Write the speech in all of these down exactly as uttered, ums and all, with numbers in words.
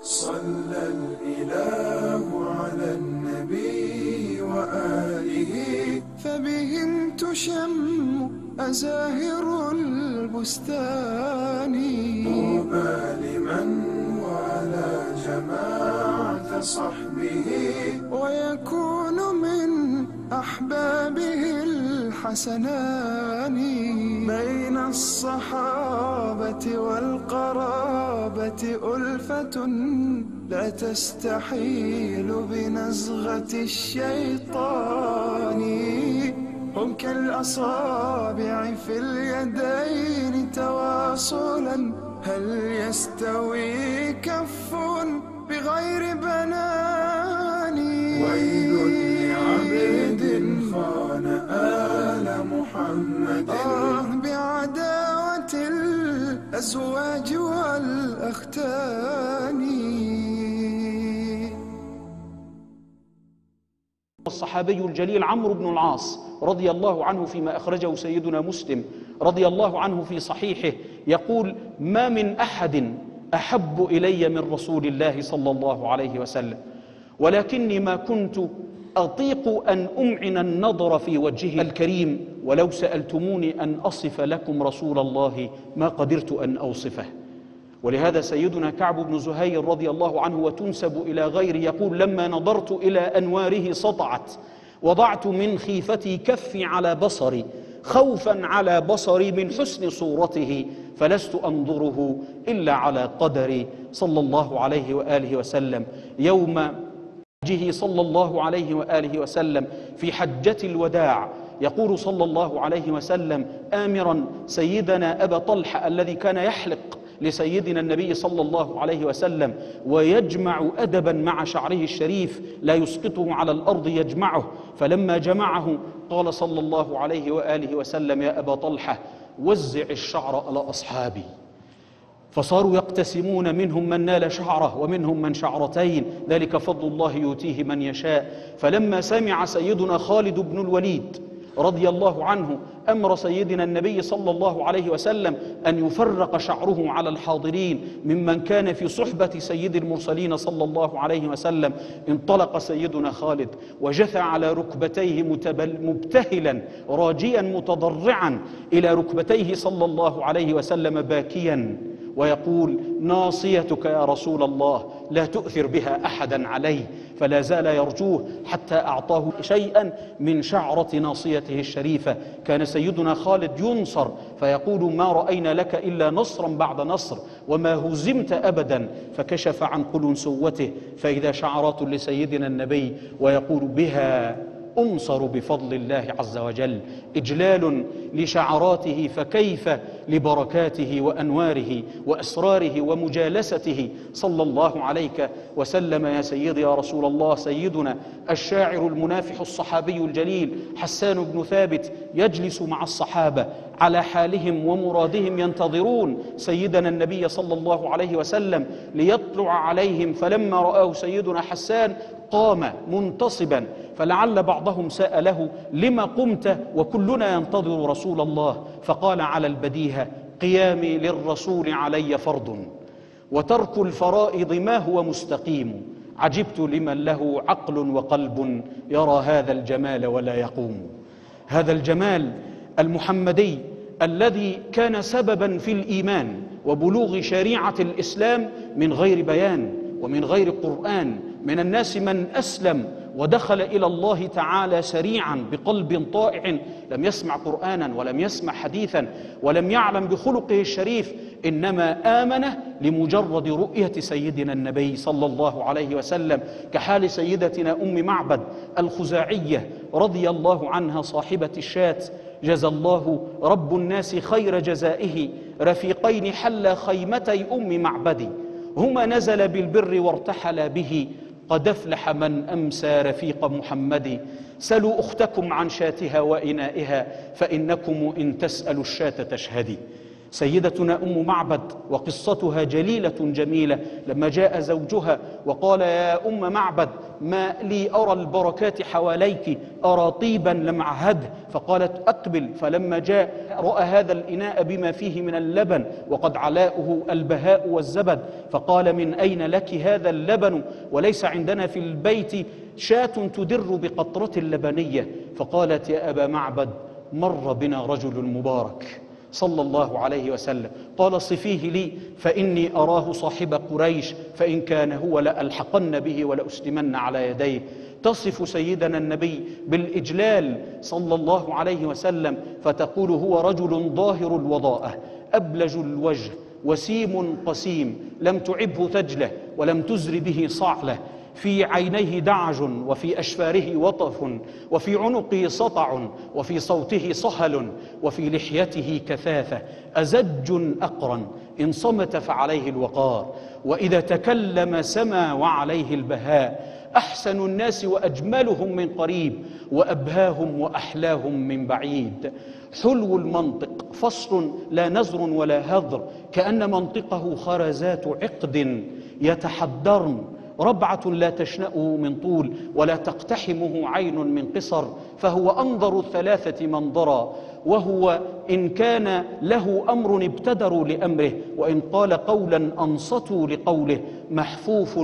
صلى الإله على النبي وآله فبهم تشم أزاهر البستان. طوبى لمن وعلى جماعة صحبه ويكون من أحبابه الحسنان. بين الصحابة والقرابة ألفة لا تستحيل بنزغة الشيطان. هم كالأصابع في اليدين تواصلا هل يستوي كف بغير بنان. ويل لعبد خان آل محمد آه بعداوة الأزواج والأختان. الصحابي الجليل عمرو بن العاص رضي الله عنه فيما أخرجه سيدنا مسلم رضي الله عنه في صحيحه يقول: ما من أحد أحب إلي من رسول الله صلى الله عليه وسلم، ولكني ما كنت أطيق أن أمعن النظر في وجهه الكريم، ولو سألتموني أن أصف لكم رسول الله ما قدرت أن أوصفه. ولهذا سيدنا كعب بن زهير رضي الله عنه وتنسب إلى غيره يقول: لما نظرت إلى أنواره سطعت، وضعت من خيفتي كفي على بصري خوفا على بصري من حسن صورته، فلست أنظره إلا على قدري صلى الله عليه وآله وسلم. يوم حجه صلى الله عليه وآله وسلم في حجة الوداع يقول صلى الله عليه وسلم آمرا سيدنا أبا طلحة الذي كان يحلق لسيدنا النبي صلى الله عليه وسلم ويجمع أدبا مع شعره الشريف لا يسقطه على الأرض يجمعه، فلما جمعه قال صلى الله عليه وآله وسلم: يا أبا طلحة وزع الشعر على أصحابي. فصاروا يقتسمون، منهم من نال شعره ومنهم من شعرتين، ذلك فضل الله يؤتيه من يشاء. فلما سمع سيدنا خالد بن الوليد رضي الله عنه أمر سيدنا النبي صلى الله عليه وسلم أن يفرق شعره على الحاضرين ممن كان في صحبة سيد المرسلين صلى الله عليه وسلم، انطلق سيدنا خالد وجثى على ركبتيه مبتهلا راجيا متضرعا إلى ركبتيه صلى الله عليه وسلم باكيا ويقول: ناصيتك يا رسول الله لا تؤثر بها أحدا عليه، فلا زال يرجوه حتى أعطاه شيئا من شعرة ناصيته الشريفة. كان سيدنا خالد ينصر فيقول: ما رأينا لك إلا نصرا بعد نصر وما هزمت أبدا، فكشف عن قلنسوته فإذا شعرات لسيدنا النبي ويقول: بها أنصر بفضل الله عز وجل. إجلال لشعراته، فكيف لبركاته وأنواره وأسراره ومجالسته صلى الله عليك وسلم يا سيدي يا رسول الله. سيدنا الشاعر المنافح الصحابي الجليل حسان بن ثابت يجلس مع الصحابة على حالهم ومرادهم ينتظرون سيدنا النبي صلى الله عليه وسلم ليطلع عليهم، فلما رآه سيدنا حسان قام منتصبا، فلعل بعضهم سأله: لما قمت وكلنا ينتظر رسول الله؟ فقال على البديهة: قيامي للرسول علي فرض، وترك الفرائض ما هو مستقيم، عجبت لمن له عقل وقلب يرى هذا الجمال ولا يقوم. هذا الجمال المحمدي الذي كان سببا في الإيمان وبلوغ شريعة الإسلام من غير بيان ومن غير قرآن. من الناس من أسلم ودخل إلى الله تعالى سريعا بقلب طائع، لم يسمع قرآنا ولم يسمع حديثا ولم يعلم بخلقه الشريف، إنما آمن لمجرد رؤية سيدنا النبي صلى الله عليه وسلم، كحال سيدتنا أم معبد الخزاعية رضي الله عنها صاحبة الشاة، جزى الله رب الناس خير جزائه، رفيقين حلا خيمتي أم معبد، هما نزل بالبر وارتحل به، قد افلح من أمسى رفيق محمد. سلوا أختكم عن شاتها وإنائها، فإنكم إن تسألوا الشاة تشهدي. سيدتنا أم معبد وقصتها جليلة جميلة، لما جاء زوجها وقال يا أم معبد ما لي أرى البركات حواليك، أرى طيبا لم أعهده، فقالت أقبل. فلما جاء رأى هذا الإناء بما فيه من اللبن وقد علاؤه البهاء والزبد، فقال من أين لك هذا اللبن وليس عندنا في البيت شاة تدر بقطرة لبنية؟ فقالت يا أبا معبد مر بنا رجل مبارك صلى الله عليه وسلم، قال صفيه لي فإني أراه صاحب قريش، فإن كان هو لألحقن به ولأسلمن على يديه. تصف سيدنا النبي بالإجلال صلى الله عليه وسلم فتقول هو رجل ظاهر الوضاءة أبلج الوجه وسيم قسيم، لم تعبه ثجله ولم تزر به صعله، في عينيه دعج وفي أشفاره وطف وفي عنقه سطع وفي صوته صهل وفي لحيته كثافة، أزج أقرن إن صمت فعليه الوقار، وإذا تكلم سما وعليه البهاء، أحسن الناس وأجملهم من قريب وأبهاهم وأحلاهم من بعيد، حلو المنطق فصل لا نزر ولا هذر، كأن منطقه خرزات عقد يتحدرن، ربعة لا تشنأه من طول ولا تقتحمه عين من قصر، فهو أنظر الثلاثة منظرا، وهو إن كان له أمر ابتدروا لأمره، وإن قال قولا أنصتوا لقوله، محفوف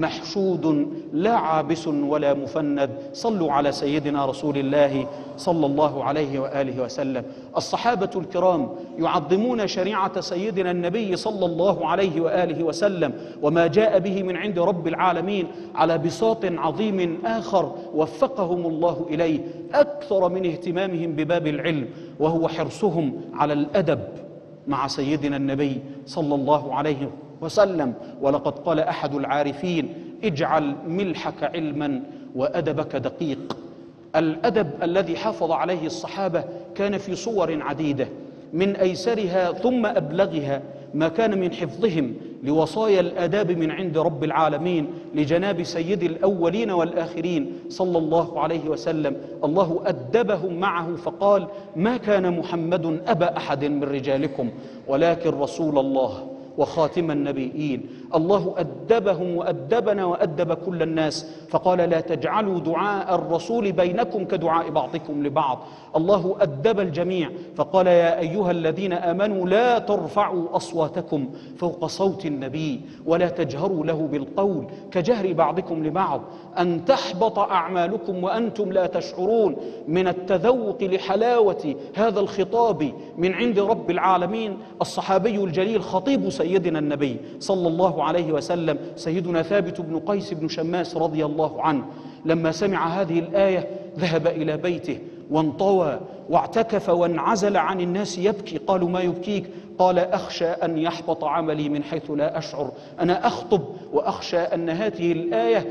محشود لا عابس ولا مفند. صلوا على سيدنا رسول الله صلى الله عليه وآله وسلم. الصحابة الكرام يعظمون شريعة سيدنا النبي صلى الله عليه وآله وسلم وما جاء به من عند رب العالمين على بساط عظيم آخر وفقهم الله إليه، أكثر من اهتمامهم بباب العلم، وهو حرصهم على الأدب مع سيدنا النبي صلى الله عليه وسلم. ولقد قال أحد العارفين اجعل ملحك علما وأدبك دقيق. الأدب الذي حافظ عليه الصحابة كان في صور عديدة، من أيسرها ثم أبلغها ما كان من حفظهم لوصايا الآداب من عند رب العالمين لجناب سيد الأولين والآخرين صلى الله عليه وسلم. الله أدبهم معه فقال ما كان محمد أبا أحد من رجالكم ولكن رسول الله وخاتم النبيين. الله أدبهم وأدبنا وأدب كل الناس فقال لا تجعلوا دعاء الرسول بينكم كدعاء بعضكم لبعض. الله أدب الجميع فقال يا أيها الذين آمنوا لا ترفعوا أصواتكم فوق صوت النبي ولا تجهروا له بالقول كجهر بعضكم لبعض أن تحبط أعمالكم وأنتم لا تشعرون. من التذوق لحلاوة هذا الخطاب من عند رب العالمين الصحابي الجليل خطيب سيدنا النبي صلى الله عليه وسلم سيدنا ثابت بن قيس بن شماس رضي الله عنه، لما سمع هذه الآية ذهب إلى بيته وانطوى واعتكف وانعزل عن الناس يبكي. قالوا ما يبكيك؟ قال أخشى أن يحبط عملي من حيث لا أشعر. أنا أخطب وأخشى أن هذه الآية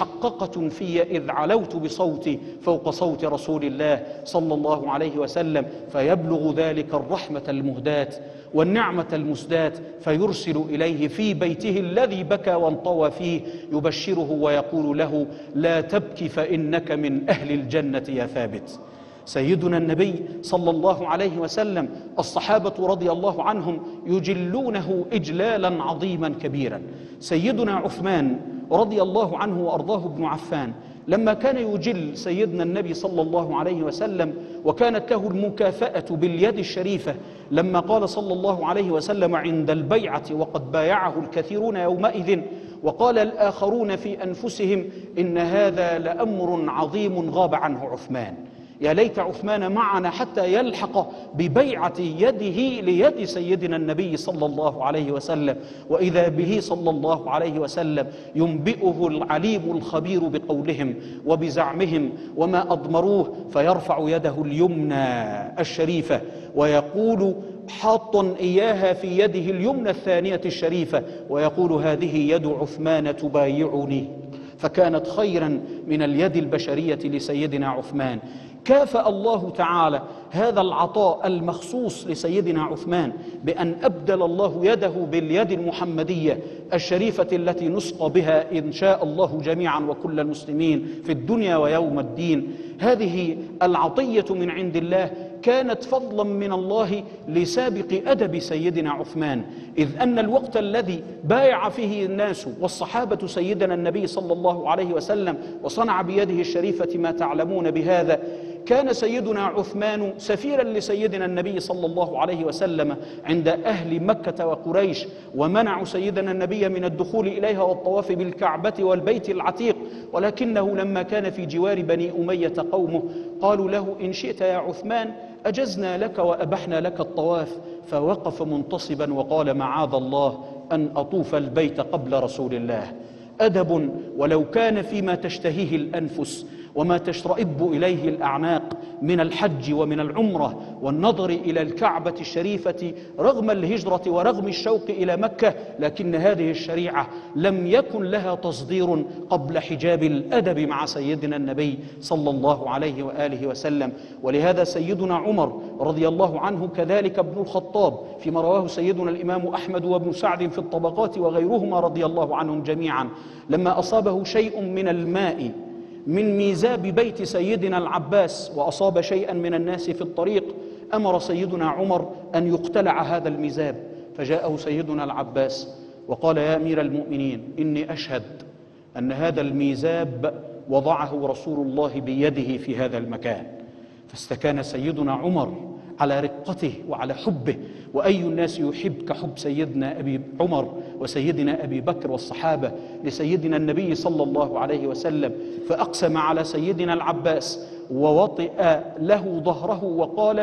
محققة في إذ علوت بصوتي فوق صوت رسول الله صلى الله عليه وسلم فيبلغ ذلك الرحمة المهداة والنعمة المسداة فيرسل إليه في بيته الذي بكى وانطوى فيه يبشره ويقول له لا تبكي فإنك من أهل الجنة يا ثابت. سيدنا النبي صلى الله عليه وسلم الصحابة رضي الله عنهم يجلونه إجلالا عظيما كبيرا. سيدنا عثمان رضي الله عنه وأرضاه بن عفان لما كان يجل سيدنا النبي صلى الله عليه وسلم وكانت له المكافأة باليد الشريفة لما قال صلى الله عليه وسلم عند البيعة وقد بايعه الكثيرون يومئذ وقال الآخرون في أنفسهم إن هذا لأمر عظيم غاب عنه عثمان، يا ليت عثمان معنا حتى يلحق ببيعة يده ليد سيدنا النبي صلى الله عليه وسلم. وإذا به صلى الله عليه وسلم ينبئه العليم الخبير بقولهم وبزعمهم وما أضمروه فيرفع يده اليمنى الشريفة ويقول حاطا إياها في يده اليمنى الثانية الشريفة ويقول هذه يد عثمان تبايعني، فكانت خيرا من اليد البشرية لسيدنا عثمان. كافأ الله تعالى هذا العطاء المخصوص لسيدنا عثمان بأن أبدل الله يده باليد المحمدية الشريفة التي نسقى بها إن شاء الله جميعا وكل المسلمين في الدنيا ويوم الدين. هذه العطية من عند الله كانت فضلا من الله لسابق أدب سيدنا عثمان، إذ أن الوقت الذي بايع فيه الناس والصحابة سيدنا النبي صلى الله عليه وسلم وصنع بيده الشريفة ما تعلمون بهذا، كان سيدنا عثمان سفيرا لسيدنا النبي صلى الله عليه وسلم عند أهل مكة وقريش، ومنعوا سيدنا النبي من الدخول إليها والطواف بالكعبة والبيت العتيق، ولكنه لما كان في جوار بني أمية قومه قالوا له: إن شئت يا عثمان أجزنا لك وأبحنا لك الطواف، فوقف منتصبا وقال: معاذ الله أن أطوف البيت قبل رسول الله. أدب ولو كان فيما تشتهيه الأنفس وما تشرئب إليه الأعناق من الحج ومن العمرة والنظر إلى الكعبة الشريفة رغم الهجرة ورغم الشوق إلى مكة، لكن هذه الشريعة لم يكن لها تصدير قبل حجاب الأدب مع سيدنا النبي صلى الله عليه وآله وسلم. ولهذا سيدنا عمر رضي الله عنه كذلك ابن الخطاب فيما رواه سيدنا الإمام أحمد وابن سعد في الطبقات وغيرهما رضي الله عنهم جميعا، لما أصابه شيء من الماء من ميزاب بيت سيدنا العباس وأصاب شيئا من الناس في الطريق، أمر سيدنا عمر أن يقتلع هذا الميزاب، فجاءه سيدنا العباس وقال: يا أمير المؤمنين، إني أشهد أن هذا الميزاب وضعه رسول الله بيده في هذا المكان. فاستكان سيدنا عمر على رقته وعلى حبه، وأي الناس يحب كحب سيدنا أبي عمر وسيدنا أبي بكر والصحابة لسيدنا النبي صلى الله عليه وسلم، فأقسم على سيدنا العباس ووطئ له ظهره وقال: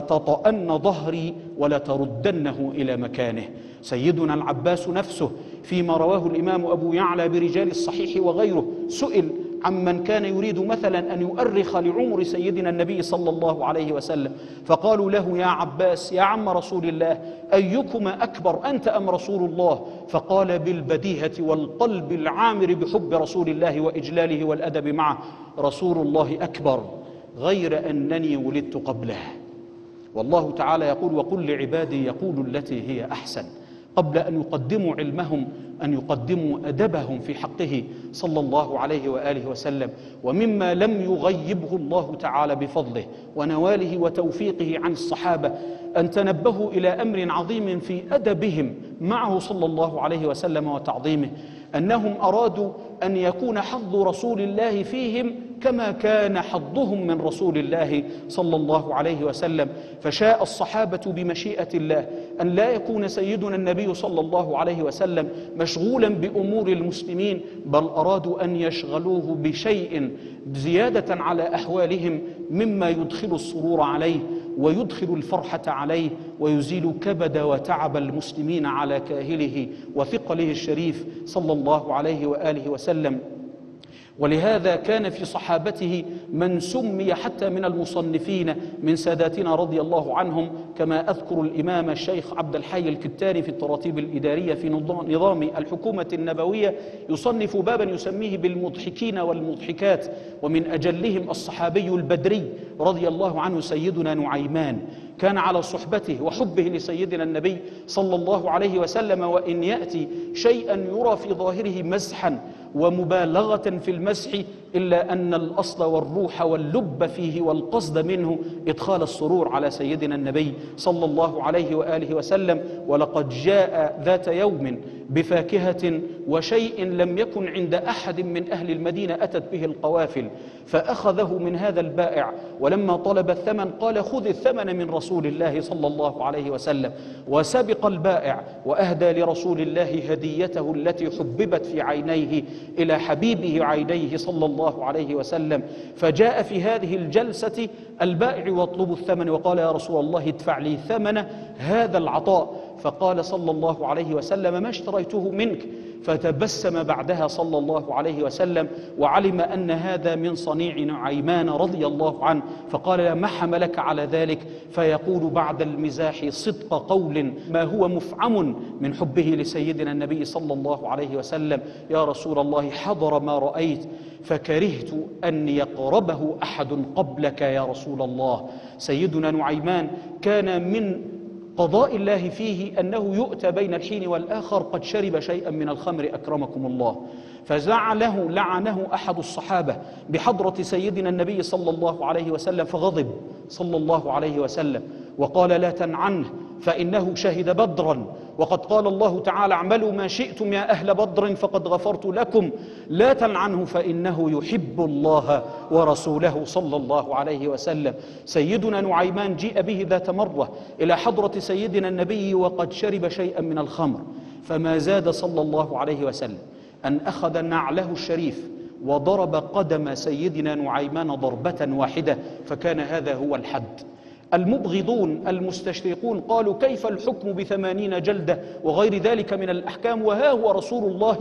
لتطأن ظهري ولتردنه إلى مكانه. سيدنا العباس نفسه فيما رواه الإمام أبو يعلى برجال الصحيح وغيره سئل عمن كان يريد مثلا أن يؤرخ لعمر سيدنا النبي صلى الله عليه وسلم، فقالوا له: يا عباس يا عم رسول الله، أيكما أكبر أنت أم رسول الله؟ فقال بالبديهة والقلب العامر بحب رسول الله وإجلاله والأدب معه: رسول الله أكبر، غير أنني ولدت قبله. والله تعالى يقول: وقل لعبادي يقولوا التي هي أحسن، قبل أن يقدموا علمهم أن يقدموا أدبهم في حقه صلى الله عليه وآله وسلم. ومما لم يغيبه الله تعالى بفضله ونواله وتوفيقه عن الصحابة أن تنبهوا إلى أمر عظيم في أدبهم معه صلى الله عليه وسلم وتعظيمه، أنهم أرادوا أن يكون حظ رسول الله فيهم كما كان حظهم من رسول الله صلى الله عليه وسلم. فشاء الصحابة بمشيئة الله أن لا يكون سيدنا النبي صلى الله عليه وسلم مشغولا بأمور المسلمين، بل أرادوا أن يشغلوه بشيء زيادة على أحوالهم مما يدخل السرور عليه ويدخل الفرحة عليه ويزيل كبد وتعب المسلمين على كاهله وثقله الشريف صلى الله عليه وآله وسلم. ولهذا كان في صحابته من سمي حتى من المصنفين من ساداتنا رضي الله عنهم، كما أذكر الإمام الشيخ عبد الحي الكتاني في التراتيب الإدارية في نظام الحكومة النبوية يصنف بابا يسميه بالمضحكين والمضحكات، ومن أجلهم الصحابي البدري رضي الله عنه سيدنا نعيمان، كان على صحبته وحبه لسيدنا النبي صلى الله عليه وسلم، وإن يأتي شيئا يرى في ظاهره مزحا ومبالغة في المسح إلا أن الأصل والروح واللب فيه والقصد منه إدخال السرور على سيدنا النبي صلى الله عليه وآله وسلم. ولقد جاء ذات يوم بفاكهة وشيء لم يكن عند أحد من أهل المدينة أتت به القوافل، فأخذه من هذا البائع، ولما طلب الثمن قال: خذ الثمن من رسول الله صلى الله عليه وسلم. وسبق البائع وأهدى لرسول الله هديته التي حببت في عينيه إلى حبيبه عينيه صلى الله عليه وسلم. فجاء في هذه الجلسة البائع واطلب الثمن وقال: يا رسول الله ادفع لي ثمن هذا العطاء. فقال صلى الله عليه وسلم: ما اشتريته منك. فتبسم بعدها صلى الله عليه وسلم وعلم أن هذا من صنيع نعيمان رضي الله عنه، فقال: ما حملك على ذلك؟ فيقول بعد المزاح صدق قول ما هو مفعم من حبه لسيدنا النبي صلى الله عليه وسلم: يا رسول الله حضر ما رأيت فكرهت أن يقربه أحد قبلك يا رسول الله. سيدنا نعيمان كان من قضاء الله فيه أنه يؤتى بين الحين والآخر قد شرب شيئا من الخمر أكرمكم الله، فزعله لعنه أحد الصحابة بحضرة سيدنا النبي صلى الله عليه وسلم، فغضب صلى الله عليه وسلم وقال: لا تنعنه فإنه شهد بدرا، وقد قال الله تعالى: اعملوا ما شئتم يا أهل بدر فقد غفرت لكم، لا تلعنه فإنه يحب الله ورسوله صلى الله عليه وسلم. سيدنا نعيمان جيء به ذات مرة إلى حضرة سيدنا النبي وقد شرب شيئا من الخمر، فما زاد صلى الله عليه وسلم أن أخذ نعله الشريف وضرب قدم سيدنا نعيمان ضربة واحدة، فكان هذا هو الحد. المبغضون المستشرقون قالوا: كيف الحكم بثمانين جلدة وغير ذلك من الأحكام، وها هو رسول الله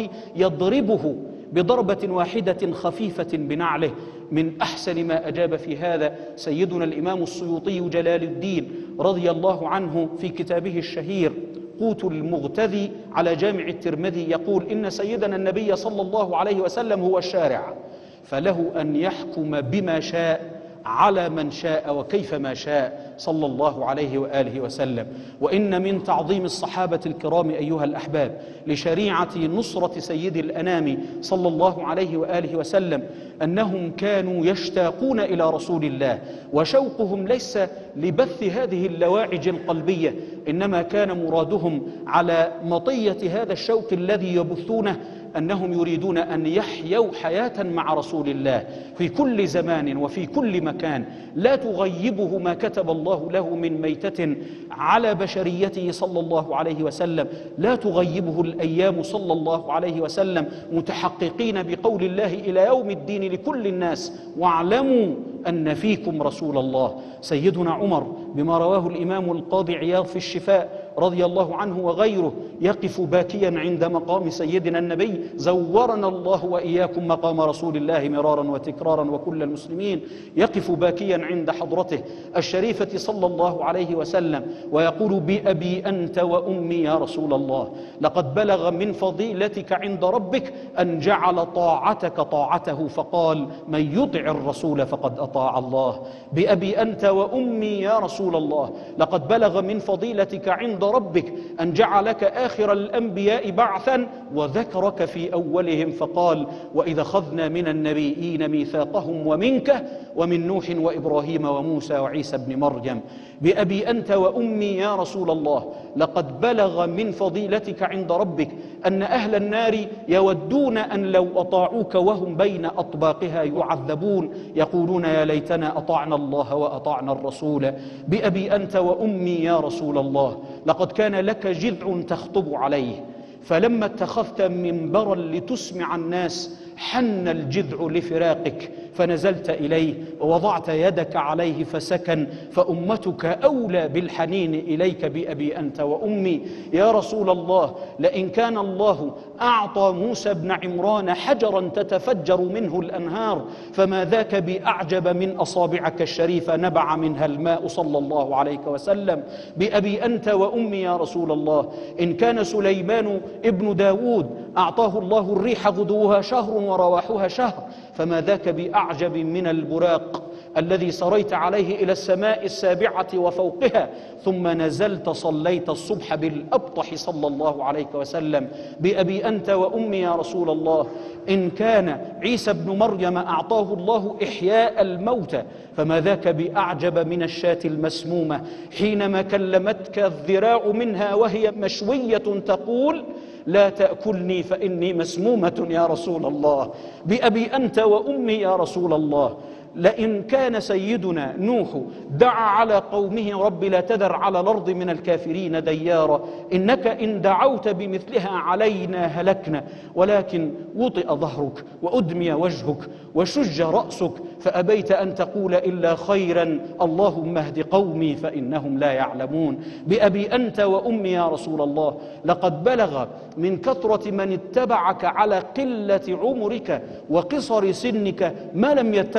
يضربه بضربة واحدة خفيفة بنعله؟ من أحسن ما أجاب في هذا سيدنا الإمام السيوطي جلال الدين رضي الله عنه في كتابه الشهير قوت المغتذي على جامع الترمذي، يقول: إن سيدنا النبي صلى الله عليه وسلم هو الشارع، فله أن يحكم بما شاء على من شاء وكيف ما شاء صلى الله عليه وآله وسلم. وإن من تعظيم الصحابة الكرام أيها الأحباب لشريعة نصرة سيد الأنام صلى الله عليه وآله وسلم أنهم كانوا يشتاقون إلى رسول الله، وشوقهم ليس لبث هذه اللواعج القلبية، إنما كان مرادهم على مطية هذا الشوق الذي يبثونه أنهم يريدون أن يحيوا حياة مع رسول الله في كل زمان وفي كل مكان، لا تغيبه ما كتب الله له من ميتة على بشريته صلى الله عليه وسلم، لا تغيبه الأيام صلى الله عليه وسلم، متحققين بقول الله إلى يوم الدين لكل الناس: واعلموا أن فيكم رسول الله. سيدنا عمر بما رواه الإمام القاضي عياض في الشفاء رضي الله عنه وغيره يقف باكيا عند مقام سيدنا النبي: زورنا الله وإياكم مقام رسول الله مرارا وتكرارا وكل المسلمين، يقف باكيا عند حضرته الشريفة صلى الله عليه وسلم ويقول: بأبي أنت وأمي يا رسول الله، لقد بلغ من فضيلتك عند ربك أن جعل طاعتك طاعته، فقال: من يطع الرسول فقد أطاع الله. بأبي أنت وأمي يا رسول الله، لقد بلغ من فضيلتك عند ربك أن جعلك آخر الأنبياء بعثا وذكرك في أولهم، فقال: وإذا أخذنا من النبيين ميثاقهم ومنك ومن نوح وإبراهيم وموسى وعيسى ابن مريم. بأبي أنت وأمي يا رسول الله، لقد بلغ من فضيلتك عند ربك أن أهل النار يودون أن لو أطاعوك وهم بين أطباقها يعذبون، يقولون: يا ليتنا أطعنا الله وأطعنا الرسول. بأبي أنت وأمي يا رسول الله، لقد كان لك جذع تخطب عليه، فلما اتخذت منبرا لتسمع الناس حن الجذع لفراقك، فنزلت إليه ووضعت يدك عليه فسكن، فأمتك أولى بالحنين إليك. بأبي أنت وأمي يا رسول الله، لئن كان الله أعطى موسى بن عمران حجرا تتفجر منه الأنهار، فما ذاك بأعجب من أصابعك الشريفة نبع منها الماء صلى الله عليه وسلم. بأبي أنت وأمي يا رسول الله، إن كان سليمان ابن داود أعطاه الله الريح غدوها شهر ورواحها شهر، فما ذاك بأعجب من البراق الذي سريت عليه إلى السماء السابعة وفوقها، ثم نزلت صليت الصبح بالأبطح صلى الله عليه وسلم. بأبي أنت وأمي يا رسول الله، إن كان عيسى بن مريم أعطاه الله إحياء الموتى، فما ذاك بأعجب من الشاة المسمومة حينما كلمتك الذراع منها وهي مشوية تقول: لا تأكلني فإني مسمومة يا رسول الله. بأبي أنت وأمي يا رسول الله، لئن كان سيدنا نوح دعا على قومه: رب لا تذر على الأرض من الكافرين ديارا، إنك إن دعوت بمثلها علينا هلكنا، ولكن وطئ ظهرك وأدمي وجهك وشج رأسك، فأبيت أن تقول إلا خيرا، اللهم اهد قومي فإنهم لا يعلمون. بأبي أنت وأمي يا رسول الله، لقد بلغ من كثرة من اتبعك على قلة عمرك وقصر سنك ما لم يتبع نوح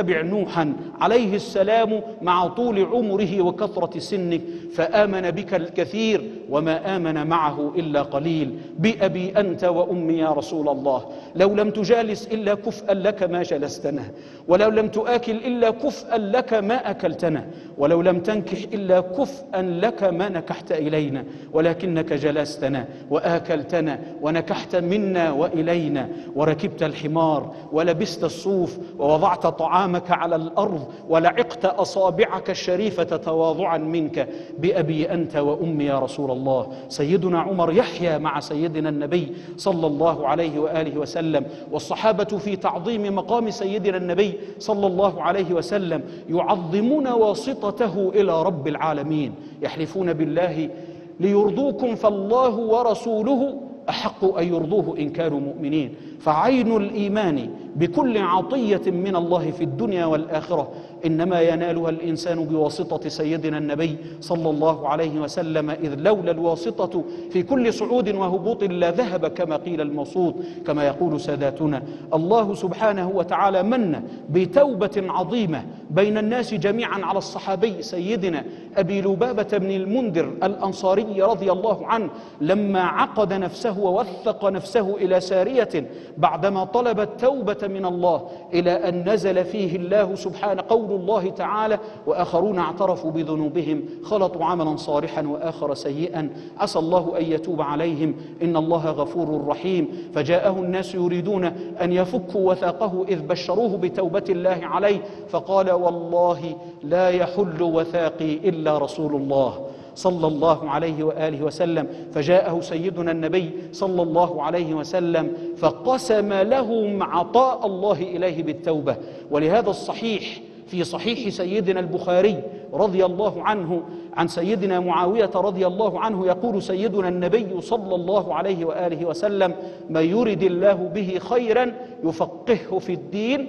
نوحا عليه السلام مع طول عمره وكثرة سنه، فآمن بك الكثير وما آمن معه إلا قليل. بأبي أنت وأمي يا رسول الله، لو لم تجالس إلا كفءا لك ما جلستنا، ولو لم تآكل إلا كفءا لك ما أكلتنا، ولو لم تنكح إلا كفءا لك ما نكحت إلينا، ولكنك جلستنا وآكلتنا ونكحت منا وإلينا، وركبت الحمار ولبست الصوف ووضعت طعامك على الأرض ولعقت أصابعك الشريفة تواضعا منك. بأبي أنت وأمي يا رسول الله. سيدنا عمر يحيا مع سيدنا النبي صلى الله عليه وآله وسلم، والصحابة في تعظيم مقام سيدنا النبي صلى الله عليه وسلم يعظمون واسطته إلى رب العالمين، يحلفون بالله ليرضوكم فالله ورسوله أحق أن يرضوه إن كانوا مؤمنين. فعين الإيمان بكل عطية من الله في الدنيا والآخرة إنما ينالها الإنسان بواسطة سيدنا النبي صلى الله عليه وسلم، إذ لولا الواسطة في كل صعود وهبوط لا ذهب كما قيل الموصود، كما يقول ساداتنا. الله سبحانه وتعالى من بتوبة عظيمة بين الناس جميعا على الصحابي سيدنا أبي لبابة بن المنذر الأنصاري رضي الله عنه، لما عقد نفسه ووثق نفسه إلى سارية بعدما طلب التوبة من الله، إلى أن نزل فيه الله سبحانه قول الله تعالى: وآخرون اعترفوا بذنوبهم خلطوا عملا صالحا وآخر سيئا عسى الله أن يتوب عليهم إن الله غفور رحيم. فجاءه الناس يريدون أن يفكوا وثاقه إذ بشروه بتوبة الله عليه، فقال: والله لا يحل وثاقي إلا رسول الله صلى الله عليه وآله وسلم. فجاءه سيدنا النبي صلى الله عليه وسلم فقسم لهم عطاء الله إليه بالتوبة. ولهذا الصحيح في صحيح سيدنا البخاري رضي الله عنه عن سيدنا معاوية رضي الله عنه يقول سيدنا النبي صلى الله عليه وآله وسلم: ما يرد الله به خيرا يفقهه في الدين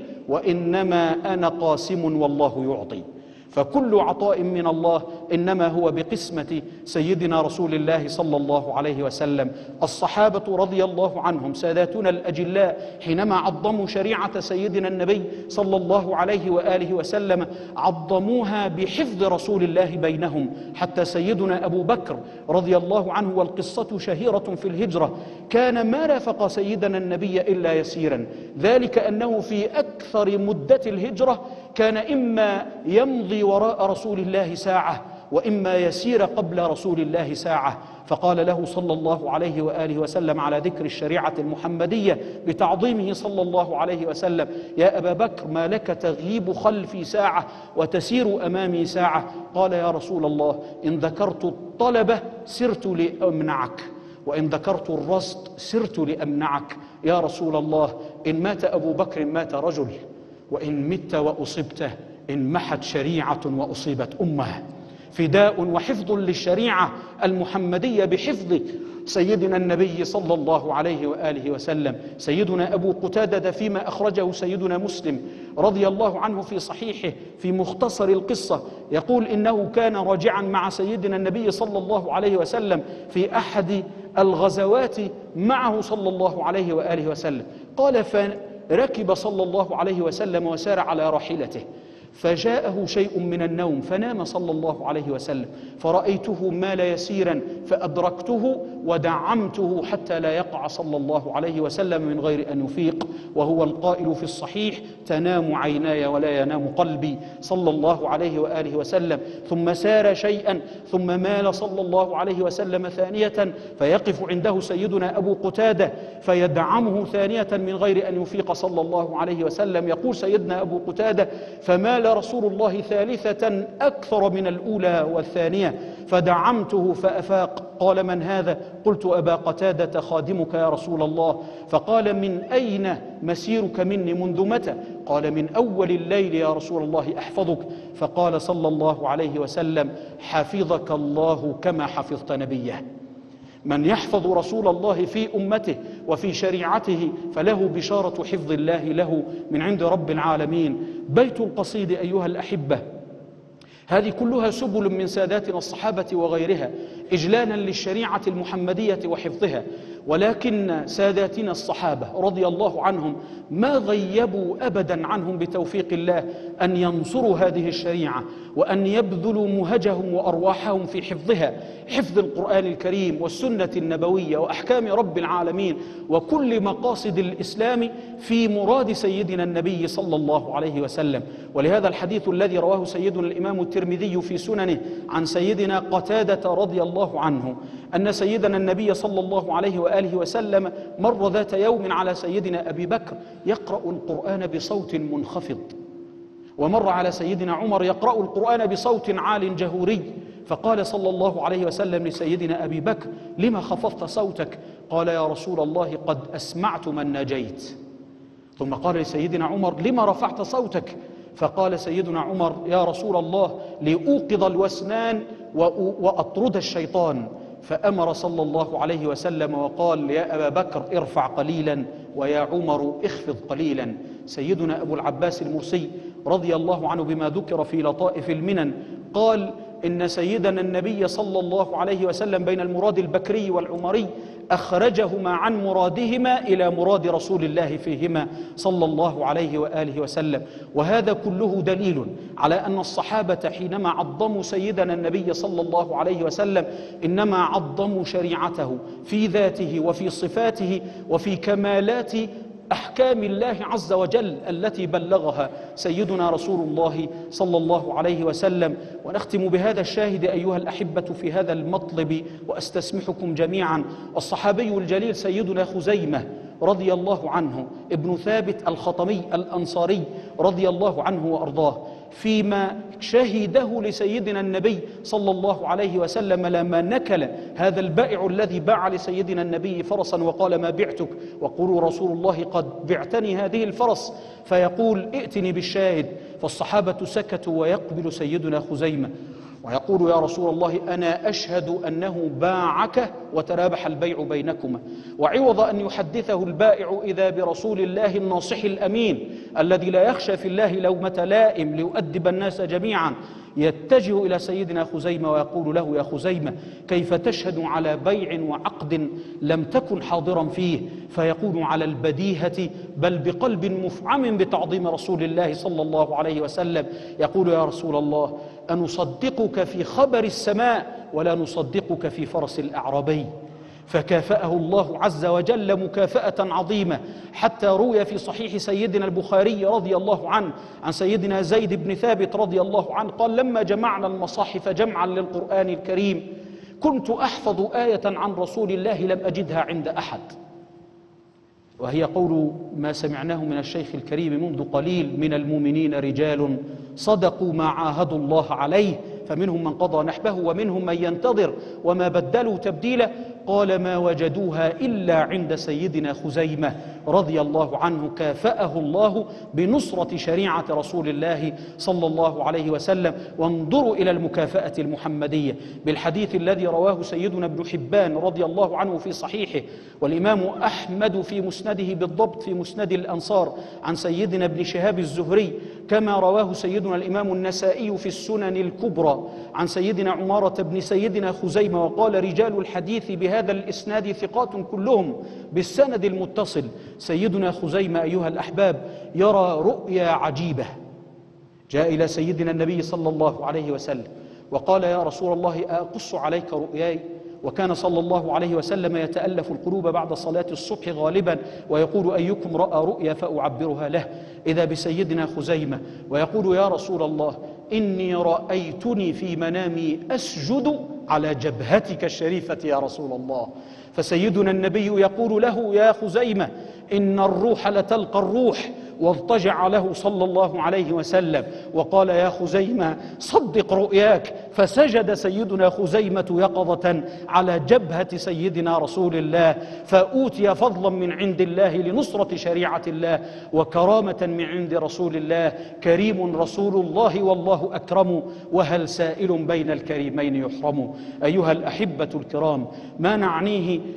وإنما أنا قاسم والله يعطي. فكل عطاء من الله إنما هو بقسمة سيدنا رسول الله صلى الله عليه وسلم. الصحابة رضي الله عنهم ساداتنا الأجلاء حينما عظموا شريعة سيدنا النبي صلى الله عليه وآله وسلم عظموها بحفظ رسول الله بينهم، حتى سيدنا أبو بكر رضي الله عنه، والقصة شهيرة في الهجرة، كان ما رافق سيدنا النبي إلا يسيرا، ذلك أنه في أكثر مدة الهجرة كان إما يمضي وراء رسول الله ساعة وإما يسير قبل رسول الله ساعة. فقال له صلى الله عليه وآله وسلم على ذكر الشريعة المحمدية بتعظيمه صلى الله عليه وسلم: يا أبا بكر ما لك تغيب خلفي ساعة وتسير أمامي ساعة؟ قال: يا رسول الله إن ذكرت الطلبة سرت لأمنعك، وإن ذكرت الرصد سرت لأمنعك. يا رسول الله إن مات أبو بكر مات رجل، وإن مت وأصبت إن محت شريعة وأصيبت أمة. فداء وحفظ للشريعة المحمدية بحفظ سيدنا النبي صلى الله عليه وآله وسلم. سيدنا أبو قتادة فيما أخرجه سيدنا مسلم رضي الله عنه في صحيحه في مختصر القصة يقول إنه كان راجعا مع سيدنا النبي صلى الله عليه وسلم في أحد الغزوات معه صلى الله عليه وآله وسلم. قال: فركب صلى الله عليه وسلم وسار على راحلته، فجاءه شيء من النوم فنام صلى الله عليه وسلم، فرأيته مال يسيرا فأدركته ودعمته حتى لا يقع صلى الله عليه وسلم من غير أن يفيق، وهو القائل في الصحيح: تنام عيناي ولا ينام قلبي صلى الله عليه وآله وسلم. ثم سار شيئا ثم مال صلى الله عليه وسلم ثانية، فيقف عنده سيدنا أبو قتادة فيدعمه ثانية من غير أن يفيق صلى الله عليه وسلم. يقول سيدنا أبو قتادة: فمال رسول الله ثالثة أكثر من الأولى والثانية فدعمته فأفاق. قال: من هذا؟ قلت: أبا قتادة خادمك يا رسول الله. فقال: من أين مسيرك مني منذ متى؟ قال: من أول الليل يا رسول الله أحفظك. فقال صلى الله عليه وسلم: حفظك الله كما حفظت نبيه. من يحفظ رسول الله في أمته وفي شريعته فله بشارة حفظ الله له من عند رب العالمين. بيت القصيد أيها الأحبة، هذه كلها سبل من ساداتنا الصحابة وغيرها إجلالا للشريعة المحمدية وحفظها. ولكن ساداتنا الصحابة رضي الله عنهم ما غيبوا أبدا عنهم بتوفيق الله أن ينصروا هذه الشريعة وأن يبذلوا مهجهم وأرواحهم في حفظها، حفظ القرآن الكريم والسنة النبوية وأحكام رب العالمين وكل مقاصد الإسلام في مراد سيدنا النبي صلى الله عليه وسلم. ولهذا الحديث الذي رواه سيدنا الإمام الترمذي في سننه عن سيدنا قتادة رضي الله عنه أن سيدنا النبي صلى الله عليه وآله وسلم مر ذات يوم على سيدنا أبي بكر يقرأ القرآن بصوت منخفض، ومر على سيدنا عمر يقرأ القرآن بصوت عال جهوري، فقال صلى الله عليه وسلم لسيدنا أبي بكر: لما خفضت صوتك؟ قال: يا رسول الله قد أسمعت من نجيت. ثم قال لسيدنا عمر: لما رفعت صوتك؟ فقال سيدنا عمر: يا رسول الله لأوقظ الوسنان وأطرد الشيطان. فأمر صلى الله عليه وسلم وقال: يا أبا بكر ارفع قليلا ويا عمر اخفض قليلا. سيدنا أبو العباس المرسي رضي الله عنه بما ذكر في لطائف المنن قال إن سيدنا النبي صلى الله عليه وسلم بين المراد البكري والعمري أخرجهما عن مرادهما إلى مراد رسول الله فيهما صلى الله عليه وآله وسلم. وهذا كله دليل على أن الصحابة حينما عظموا سيدنا النبي صلى الله عليه وسلم إنما عظموا شريعته في ذاته وفي صفاته وفي كمالات أحكام الله عز وجل التي بلغها سيدنا رسول الله صلى الله عليه وسلم. ونختم بهذا الشاهد أيها الأحبة في هذا المطلب وأستسمحكم جميعا. الصحابي الجليل سيدنا خزيمة رضي الله عنه ابن ثابت الخطمي الأنصاري رضي الله عنه وأرضاه فيما شهده لسيدنا النبي صلى الله عليه وسلم لما نكل هذا البائع الذي باع لسيدنا النبي فرسا وقال: ما بعتك؟ وقولوا رسول الله قد بعتني هذه الفرس، فيقول: ائتني بالشاهد. فالصحابة سكتوا ويقبل سيدنا خزيمة ويقول: يا رسول الله أنا أشهد أنه باعك وترابح البيع بينكما. وعوض أن يحدثه البائع إذا برسول الله الناصح الأمين الذي لا يخشى في الله لومة لائم ليؤدب الناس جميعا، يتجه إلى سيدنا خزيمة ويقول له: يا خزيمة كيف تشهد على بيع وعقد لم تكن حاضرا فيه؟ فيقول على البديهة بل بقلب مفعم بتعظيم رسول الله صلى الله عليه وسلم، يقول: يا رسول الله أنصدقك في خبر السماء ولا نصدقك في فرس الأعرابي. فكافأه الله عز وجل مكافأة عظيمة، حتى روي في صحيح سيدنا البخاري رضي الله عنه عن سيدنا زيد بن ثابت رضي الله عنه قال: لما جمعنا المصاحف جمعا للقرآن الكريم كنت أحفظ آية عن رسول الله لم أجدها عند أحد، وهي قول ما سمعناه من الشيخ الكريم منذ قليل: من المؤمنين رجال صدقوا ما عاهدوا الله عليه فمنهم من قضى نحبه ومنهم من ينتظر وما بدلوا تبديلا. قال: ما وجدوها إلا عند سيدنا خزيمة رضي الله عنه، كافأه الله بنصرة شريعة رسول الله صلى الله عليه وسلم. وانظروا إلى المكافأة المحمدية بالحديث الذي رواه سيدنا ابن حبان رضي الله عنه في صحيحه، والإمام أحمد في مسنده بالضبط في مسند الأنصار عن سيدنا ابن شهاب الزهري، كما رواه سيدنا الإمام النسائي في السنن الكبرى عن سيدنا عمارة بن سيدنا خزيمة. وقال: رجال الحديث بهذا الإسناد ثقات كلهم بالسند المتصل. سيدنا خزيمة أيها الأحباب يرى رؤيا عجيبة، جاء إلى سيدنا النبي صلى الله عليه وسلم وقال: يا رسول الله أقص عليك رؤياي؟ وكان صلى الله عليه وسلم يتألف القلوب بعد صلاة الصبح غالبا ويقول: أيكم رأى رؤيا فأعبرها له؟ إذا بسيدنا خزيمة ويقول: يا رسول الله إني رأيتني في منامي أسجد على جبهتك الشريفة يا رسول الله. فسيدنا النبي يقول له: يا خزيمة إن الروح لتلقى الروح، واضطجع له صلى الله عليه وسلم وقال: يا خزيمة صدق رؤياك. فسجد سيدنا خزيمة يقظة على جبهة سيدنا رسول الله، فأوتي فضلا من عند الله لنصرة شريعة الله وكرامة من عند رسول الله. كريم رسول الله والله أكرم، وهل سائل بين الكريمين يحرم. أيها الأحبة الكرام، ما نعنيه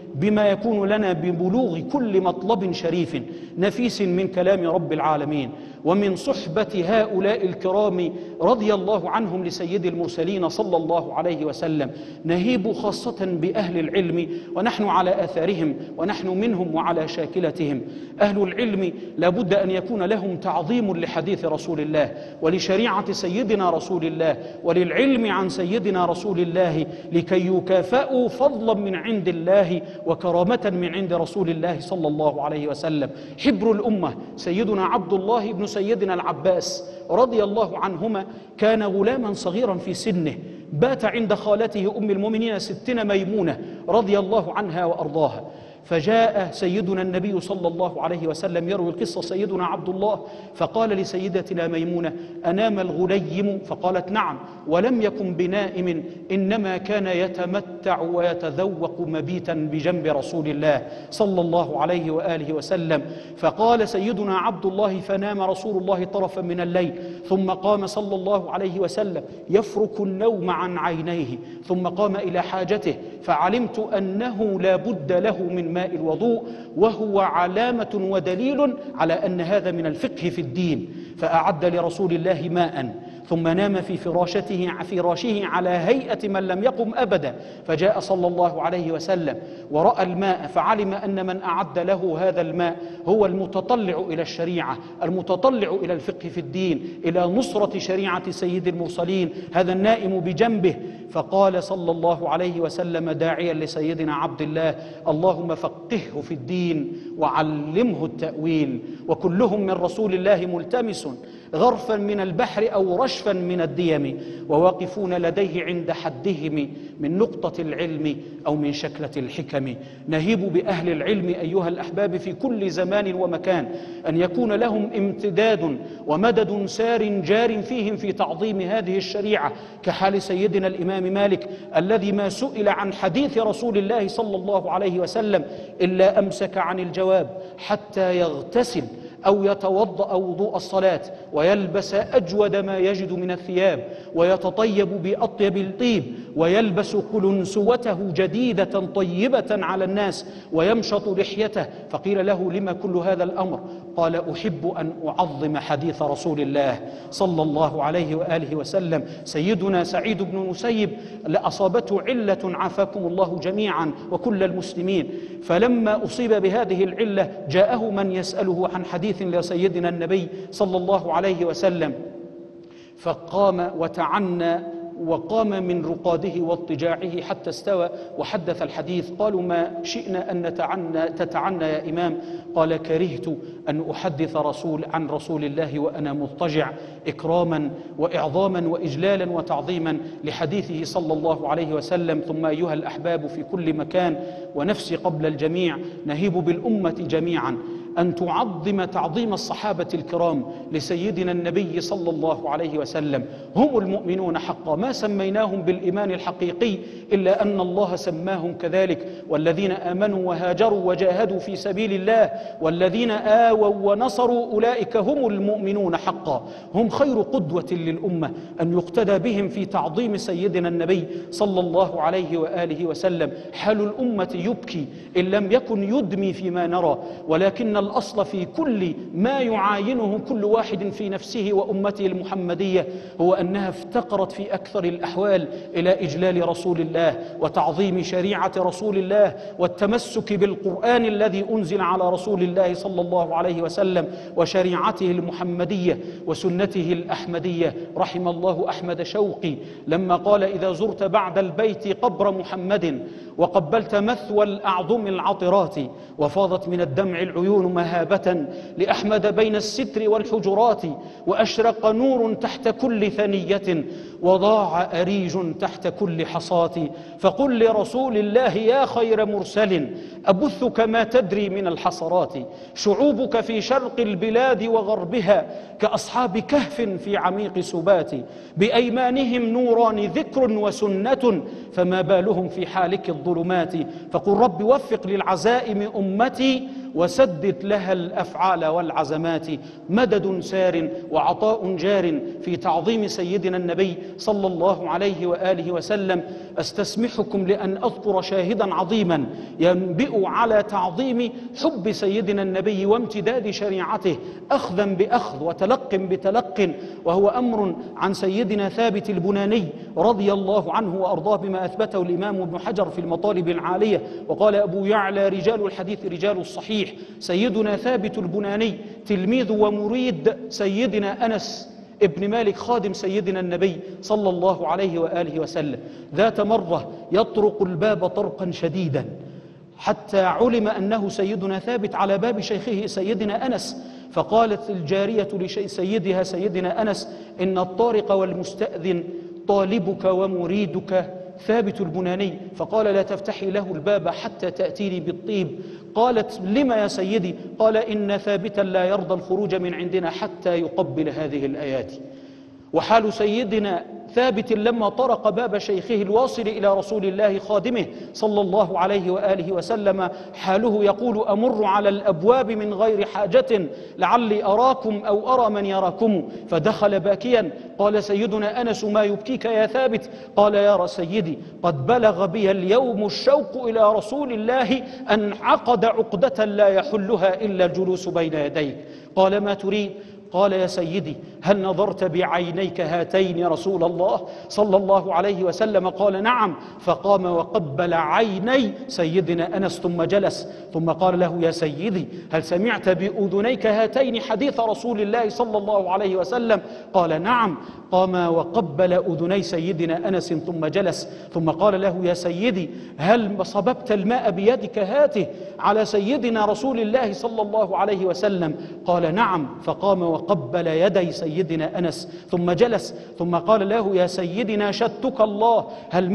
بما يكون لنا ببلوغ كل مطلب شريف نفيس من كلام رب العالمين، ومن صحبة هؤلاء الكرام رضي الله عنهم لسيد المرسلين صلى الله عليه وسلم، نهيب خاصة بأهل العلم ونحن على آثارهم ونحن منهم وعلى شاكلتهم. أهل العلم لابد أن يكون لهم تعظيم لحديث رسول الله ولشريعة سيدنا رسول الله وللعلم عن سيدنا رسول الله، لكي يكافئوا فضلا من عند الله وكرامة من عند رسول الله صلى الله عليه وسلم. حبر الأمة سيدنا عبد الله بن سيدنا العباس رضي الله عنهما كان غلاما صغيرا في سنه، بات عند خالته أم المؤمنين ستنا ميمونة رضي الله عنها وأرضاها، فجاء سيدنا النبي صلى الله عليه وسلم يروي القصة سيدنا عبد الله، فقال لسيدتنا ميمونة: أنام الغليم؟ فقالت: نعم، ولم يكن بنائم، إنما كان يتمتع ويتذوق مبيتا بجنب رسول الله صلى الله عليه وآله وسلم. فقال سيدنا عبد الله: فنام رسول الله طرفا من الليل، ثم قام صلى الله عليه وسلم يفرك النوم عن عينيه، ثم قام إلى حاجته، فعلمت أنه لا بد له من ماء الوضوء، وهو علامة ودليل على أن هذا من الفقه في الدين، فأعد لرسول الله ماء، ثم نام في فراشته فراشه على هيئة من لم يقم أبدا، فجاء صلى الله عليه وسلم ورأى الماء، فعلم أن من أعد له هذا الماء هو المتطلع إلى الشريعة، المتطلع إلى الفقه في الدين، إلى نصرة شريعة سيد المرسلين، هذا النائم بجنبه. فقال صلى الله عليه وسلم داعيا لسيدنا عبد الله: اللهم فقهه في الدين وعلمه التأويل. وكلهم من رسول الله ملتمس غرفا من البحر أو رشفا من الديم، وواقفون لديه عند حدهم من نقطة العلم أو من شكلة الحكم. نهيب بأهل العلم أيها الأحباب في كل زمان ومكان أن يكون لهم امتداد ومدد سار جار فيهم في تعظيم هذه الشريعة، كحال سيدنا الإمام مالك الذي ما سئل عن حديث رسول الله صلى الله عليه وسلم إلا أمسك عن الجواب حتى يغتسل أو يتوضأ وضوء الصلاة ويلبس أجود ما يجد من الثياب ويتطيب بأطيب الطيب ويلبس قلنسوته جديدة طيبة على الناس ويمشط لحيته. فقيل له: لما كل هذا الأمر؟ قال: أحب أن أعظم حديث رسول الله صلى الله عليه وآله وسلم. سيدنا سعيد بن المسيب لأصابته علة عافاكم الله جميعا وكل المسلمين، فلما أصيب بهذه العلة جاءه من يسأله عن حديث لسيدنا النبي صلى الله عليه وسلم، فقام وتعنى وقام من رقاده واضطجاعه حتى استوى وحدث الحديث. قالوا: ما شئنا أن نتعنى تتعنى يا إمام؟ قال: كرهت أن أحدث رسول عن رسول الله وأنا مضطجع، إكراما وإعظاما وإجلالا وتعظيما لحديثه صلى الله عليه وسلم. ثم أيها الأحباب في كل مكان ونفسي قبل الجميع، نهيب بالأمة جميعا أن تعظم تعظيم الصحابة الكرام لسيدنا النبي صلى الله عليه وسلم. هم المؤمنون حقا، ما سميناهم بالإيمان الحقيقي إلا أن الله سماهم كذلك: والذين آمنوا وهاجروا وجاهدوا في سبيل الله والذين آووا ونصروا أولئك هم المؤمنون حقا. هم خير قدوة للأمة أن يقتدى بهم في تعظيم سيدنا النبي صلى الله عليه وآله وسلم. حال الأمة يبكي إن لم يكن يدمي فيما نرى، ولكن الأصل في كل ما يعاينه كل واحد في نفسه وأمته المحمدية هو أنها افتقرت في أكثر الأحوال إلى إجلال رسول الله وتعظيم شريعة رسول الله والتمسك بالقرآن الذي أنزل على رسول الله صلى الله عليه وسلم وشريعته المحمدية وسنته الأحمدية. رحم الله أحمد شوقي لما قال: إذا زرت بعد البيت قبر محمد وقبلت مثوى الأعظم العطرات وفاضت من الدمع العيون مهابة لأحمد بين الستر والحجرات، وأشرق نور تحت كل ثنية وضاع أريج تحت كل حصاة، فقل لرسول الله يا خير مرسل أبثك ما تدري من الحصرات، شعوبك في شرق البلاد وغربها كأصحاب كهف في عميق سبات، بأيمانهم نوران ذكر وسنة فما بالهم في حالك الظلمات، فقل رب وفق للعزائم أمتي وسدد لها الأفعال والعزمات. مدد سار وعطاء جار في تعظيم سيدنا النبي صلى الله عليه وآله وسلم. أستسمحكم لأن أذكر شاهدا عظيما ينبئ على تعظيم حب سيدنا النبي وامتداد شريعته أخذا بأخذ وتلق بتلق، وهو أمر عن سيدنا ثابت البناني رضي الله عنه وأرضاه بما أثبته الإمام ابن حجر في المطالب العالية. وقال أبو يعلى: رجال الحديث رجال الصحيح. سيدنا ثابت البناني تلميذ ومريد سيدنا أنس ابن مالك خادم سيدنا النبي صلى الله عليه وآله وسلم. ذات مرة يطرق الباب طرقا شديدا حتى علم أنه سيدنا ثابت على باب شيخه سيدنا أنس، فقالت الجارية لسيدها سيدنا أنس: إن الطارق والمستأذن طالبك ومريدك ثابت البناني. فقال: لا تفتحي له الباب حتى تأتيني بالطيب. قالت: لما يا سيدي؟ قال: إن ثابتا لا يرضى الخروج من عندنا حتى يقبل هذه الآيات. وحال سيدنا ثابت لما طرق باب شيخه الواصل إلى رسول الله خادمه صلى الله عليه وآله وسلم، حاله يقول: أمر على الأبواب من غير حاجة لعلي أراكم أو أرى من يراكم. فدخل باكيا. قال سيدنا أنس: ما يبكيك يا ثابت؟ قال: يا سيدي، قد بلغ بي اليوم الشوق إلى رسول الله أن عقد عقدة لا يحلها إلا الجلوس بين يديك. قال: ما تريد؟ قال: يا سيدي، هل نظرت بعينيك هاتين يا رسول الله صلى الله عليه وسلم؟ قال: نعم. فقام وقبل عيني سيدنا أنس ثم جلس، ثم قال له: يا سيدي، هل سمعت بأذنيك هاتين حديث رسول الله صلى الله عليه وسلم؟ قال: نعم. قام وقبل أذني سيدنا أنس ثم جلس، ثم قال له: يا سيدي، هل صببت الماء بيدك هاته على سيدنا رسول الله صلى الله عليه وسلم؟ قال: نعم. فقام وقبل يدي سيدنا أنس ثم جلس، ثم قال له: يا سيدنا، شدتك الله، هل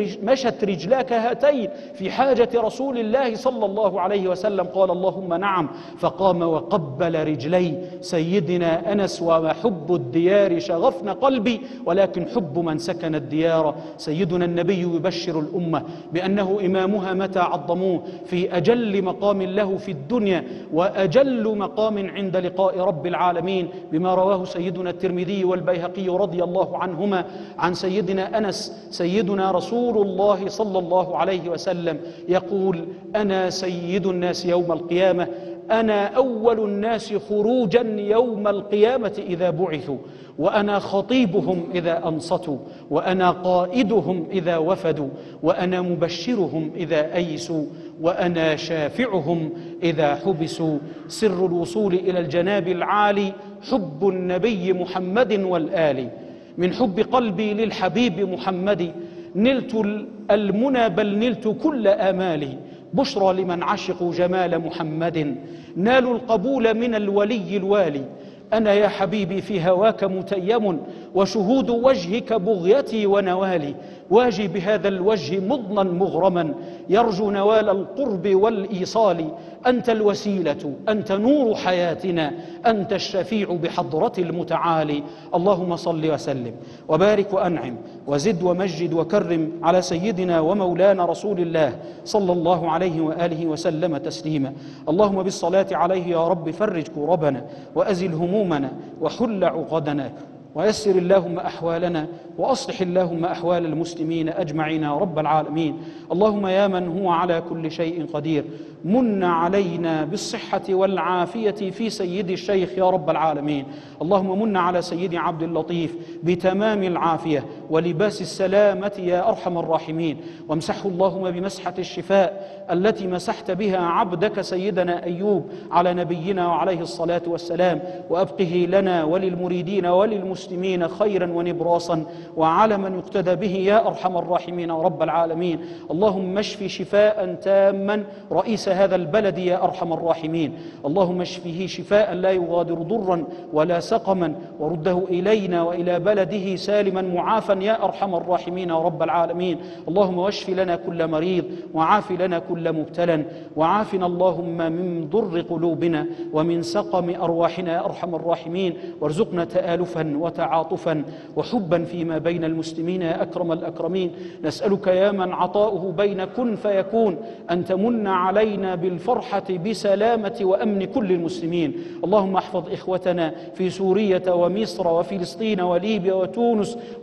مشت رجلاك هاتين في حاجة رسول الله صلى الله عليه وسلم؟ قال: اللهم نعم. فقام وقبل رجلي سيدنا أنس. وحب الديار شغفنا قلبي، ولكن حب من سكن الديار. سيدنا النبي يبشر الأمة بأنه إمامها متى عظموه في أجل مقام له في الدنيا وأجل مقام عند لقاء رب العالمين، بما رواه سيدنا الترمذي والبيهقي رضي الله عنهما عن سيدنا أنس: سيدنا رسول الله صلى الله عليه وسلم يقول: أنا سيد الناس يوم القيامة، أنا أول الناس خروجا يوم القيامة إذا بعثوا، وأنا خطيبهم إذا أنصتوا، وأنا قائدهم إذا وفدوا، وأنا مبشرهم إذا أيسوا، وأنا شافعهم إذا حبسوا. سر الوصول إلى الجناب العالي حب النبي محمد والآل. من حب قلبي للحبيب محمد نلت المنى، بل نلت كل آمالي. بشرى لمن عشقوا جمال محمد، نالوا القبول من الولي الوالي. أنا يا حبيبي في هواك متيم، وشهود وجهك بغيتي ونوالي. واجي بهذا الوجه مضنا مغرما، يرجو نوال القرب والإيصال. أنت الوسيلة، أنت نور حياتنا، أنت الشفيع بحضرة المتعالي. اللهم صل وسلم وبارك وأنعم وزد ومجد وكرم على سيدنا ومولانا رسول الله صلى الله عليه وآله وسلم تسليما. اللهم بالصلاة عليه يا رب فرج كربنا وأزل همومنا وحل عقدنا، ويسر اللهم أحوالنا، وأصلح اللهم أحوال المسلمين أجمعين يا رب العالمين. اللهم يا من هو على كل شيء قدير، من علينا بالصحة والعافية في سيد الشيخ يا رب العالمين. اللهم من على سيدي عبد اللطيف بتمام العافية ولباس السلامة يا أرحم الراحمين، وامسحه اللهم بمسحة الشفاء التي مسحت بها عبدك سيدنا أيوب على نبينا وعليه الصلاة والسلام، وأبقه لنا وللمريدين وللمسلمين خيرا ونبراسا وعلى من يقتدى به يا أرحم الراحمين رب العالمين. اللهم اشف شفاء تاما رئيس هذا البلد يا أرحم الراحمين. اللهم اشفه شفاء لا يغادر ضرا ولا سقما، ورده إلينا وإلى بلده سالما معافا يا أرحم الراحمين رب العالمين. اللهم واشف لنا كل مريض، وعاف لنا كل مبتلى، وعافنا اللهم من ضر قلوبنا ومن سقم أرواحنا يا أرحم الراحمين، وارزقنا تآلفا وتعاطفا وحبا فيما بين المسلمين يا أكرم الأكرمين. نسألك يا من عطاؤه بين كن فيكون أن تمن علينا بالفرحة بسلامة وأمن كل المسلمين. اللهم احفظ إخوتنا في سوريا ومصر وفلسطين وليبيا وتونس وكل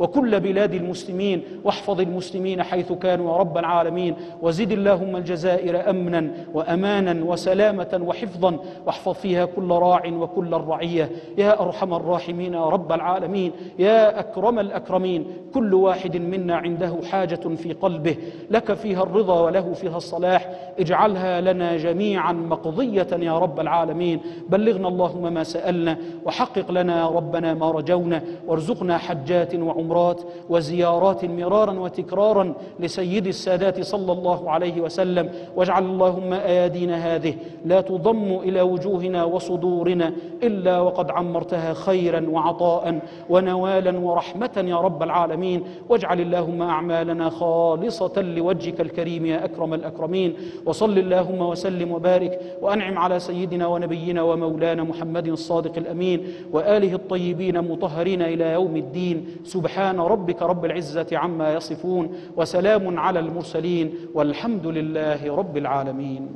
بلاد المسلمين، واحفظ المسلمين حيث كانوا يا رب العالمين، وزد اللهم الجزائر أمنا وأمانا وسلامة وحفظا، واحفظ فيها كل راع وكل الرعية يا أرحم الراحمين يا رب العالمين، يا أكرم الأكرمين. كل واحد منا عنده حاجة في قلبه لك فيها الرضا وله فيها الصلاح، اجعلها لنا جميعا مقضية يا رب العالمين. بلغنا اللهم ما سألنا، وحقق لنا يا ربنا ما رجونا، وارزقنا حجات وعمرات وزيارات مرارا وتكرارا لسيد السادات صلى الله عليه وسلم. واجعل اللهم أيادينا هذه لا تضم إلى وجوهنا وصدورنا إلا وقد عمرتها خيرا وعطاء ونوالا ورحمة يا رب العالمين. واجعل اللهم أعمالنا خالصة لوجهك الكريم يا أكرم الأكرمين. وصل اللهم وسلم وبارك وأنعم على سيدنا ونبينا ومولانا محمد الصادق الأمين وآله الطيبين المطهرين إلى يوم الدين. سبحان ربك رب العزة عما يصفون، وسلام على المرسلين، والحمد لله رب العالمين.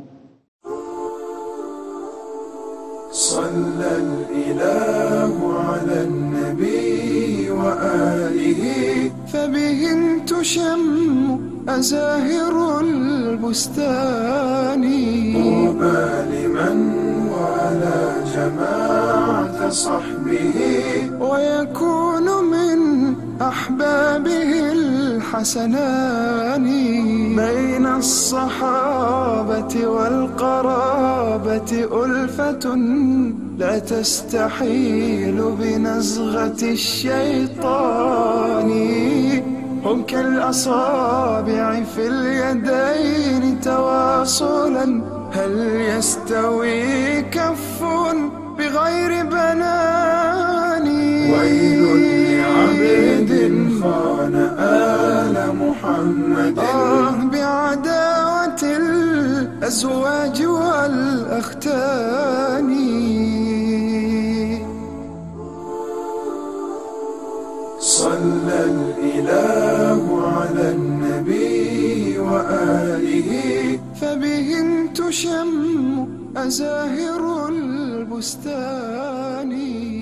صلى الإله على النبي وآله فبهم تشم أزاهر البستان. طوبى لمن وعلى جماعة صحبه ويكون من أحبابه الحسنان. بين الصحابة والقرابة ألفة لا تستحيل بنزغة الشيطان. هم كالأصابع في اليدين تواصلا، هل يستوي كف بغير بنان. ويل لعبد خان آل محمد آه بعداوة الأزواج والأختان. صلى الإله على النبي وآله فبهم تشم أزاهر البستان.